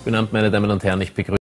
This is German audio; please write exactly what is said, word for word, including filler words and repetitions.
Guten Abend, meine Damen und Herren, ich begrüße